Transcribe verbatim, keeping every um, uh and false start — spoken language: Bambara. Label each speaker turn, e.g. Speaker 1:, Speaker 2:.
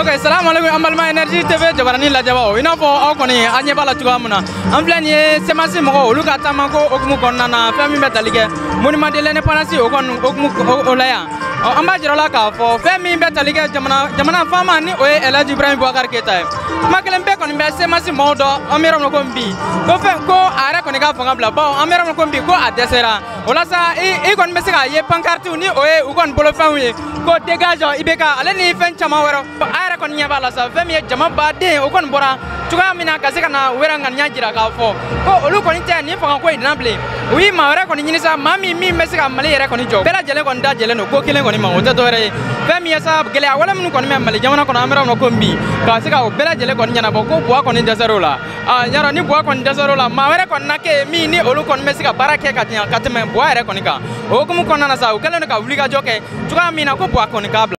Speaker 1: Ok, salam alaikum Ambalma Energy T V jabarani la jabao ina fo aw koni anye bala tuga muna an filɛ nin ye semasi mɔgɔ olu ka taama ko okumu kɔnɔna na fɛn min bɛ tali kɛ monument de l'indépendance o kɔni okumu o la yan an b'a jira la k'a fɔ fɛn min bɛ tali kɛ jamana jamana faama ni o ye Elhaji Ibrahim Boubacar Keita ye kuma kelen bɛɛ kɔni bɛ semasi mɔgɔw dɔ an bɛ yɔrɔ min na ko bi ko fɛn ko a yɛrɛ kɔni ka fanga bila bawo an bɛ yɔrɔ min na ko bi ko a dɛsɛra o la sa i kɔni bɛ se k'a ye pancarte ni o ye u kɔni bolofɛnw ye ko dégage I B K ale ni fɛn caman wɛrɛ a yɛrɛ kɔni ɲɛ b'a la sa fɛn min ye jama baden o kɔni bɔra cogoya min na ka se ka na u yɛrɛ ŋaniya jira k'a fɔ ko olu kɔni tɛ nin fanga ko in dilan bilen u ye maa wɛrɛ kɔni ɲini sa maa min min bɛ se ka Mali yɛrɛ kɔni jɔ bɛɛ lajɛlen kɔni da jɛlen don ko kelen kɔni ma o tɛ dɔwɛrɛ ye fɛn min ye sa gɛlɛya wale minnu kɔni bɛ Mali jamana kɔnɔ an bɛ yɔrɔ min na ko bi ka se ka o bɛɛ lajɛlen kɔni ɲɛnabɔ ko Buwa kɔni dɛsɛr'o la a yarɔ ni Buwa kɔni dɛsɛr'o la maa wɛrɛ kɔni na kɛ min ni olu kɔni bɛ se ka baara kɛ ka tɛmɛ ka tɛmɛ Buwa yɛrɛ kɔni kan o hukumu kɔnɔna na sa u kɛlen don ka wulikajɔ kɛ cogoya min na ko Buwa kɔni k'a bila